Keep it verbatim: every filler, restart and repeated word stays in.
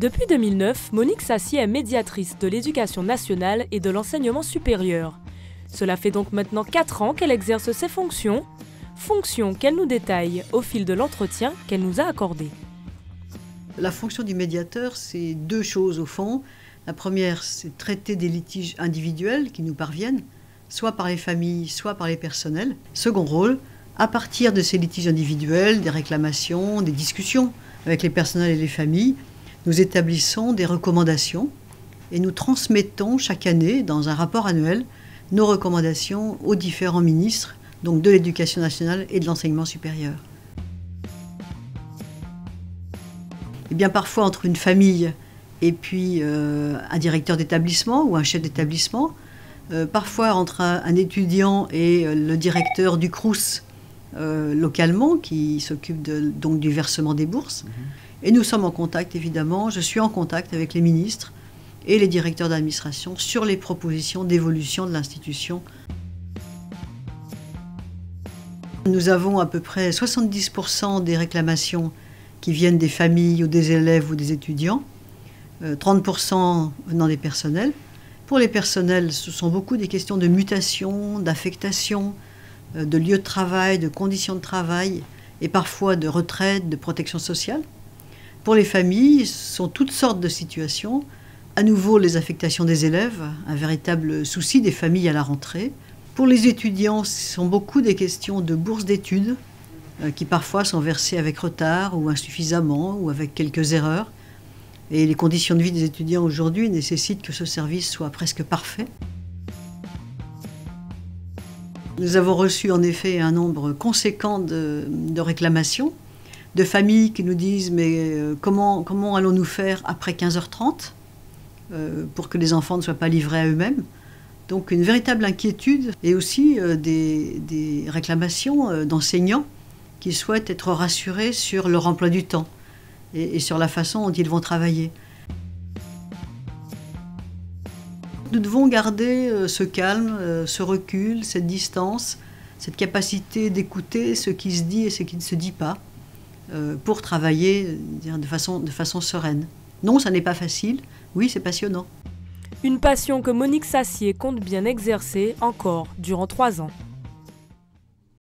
Depuis deux mille neuf, Monique Sassier est médiatrice de l'éducation nationale et de l'enseignement supérieur. Cela fait donc maintenant quatre ans qu'elle exerce ses fonctions, fonctions qu'elle nous détaille au fil de l'entretien qu'elle nous a accordé. La fonction du médiateur, c'est deux choses au fond. La première, c'est traiter des litiges individuels qui nous parviennent, soit par les familles, soit par les personnels. Second rôle, à partir de ces litiges individuels, des réclamations, des discussions avec les personnels et les familles, nous établissons des recommandations et nous transmettons chaque année, dans un rapport annuel, nos recommandations aux différents ministres, donc de l'Éducation nationale et de l'enseignement supérieur. Et bien parfois entre une famille et puis euh, un directeur d'établissement ou un chef d'établissement, euh, parfois entre un, un étudiant et euh, le directeur du Crous euh, localement qui s'occupe de, donc du versement des bourses. Mmh. Et nous sommes en contact évidemment, je suis en contact avec les ministres et les directeurs d'administration sur les propositions d'évolution de l'institution. Nous avons à peu près soixante-dix pour cent des réclamations qui viennent des familles ou des élèves ou des étudiants, euh, trente pour cent venant des personnels. Pour les personnels, ce sont beaucoup des questions de mutation, d'affectation, euh, de lieu de travail, de conditions de travail et parfois de retraite, de protection sociale. Pour les familles, ce sont toutes sortes de situations. À nouveau, les affectations des élèves, un véritable souci des familles à la rentrée. Pour les étudiants, ce sont beaucoup des questions de bourses d'études, qui parfois sont versées avec retard ou insuffisamment ou avec quelques erreurs. Et les conditions de vie des étudiants aujourd'hui nécessitent que ce service soit presque parfait. Nous avons reçu en effet un nombre conséquent de, de réclamations, de familles qui nous disent « mais comment, comment allons-nous faire après quinze heures trente euh, pour que les enfants ne soient pas livrés à eux-mêmes ?» Donc une véritable inquiétude et aussi euh, des, des réclamations euh, d'enseignants qui souhaitent être rassurés sur leur emploi du temps et, et sur la façon dont ils vont travailler. Nous devons garder euh, ce calme, euh, ce recul, cette distance, cette capacité d'écouter ce qui se dit et ce qui ne se dit pas euh, pour travailler euh, de façon, de façon sereine. Non, ça n'est pas facile. Oui, c'est passionnant. Une passion que Monique Sassier compte bien exercer encore durant trois ans.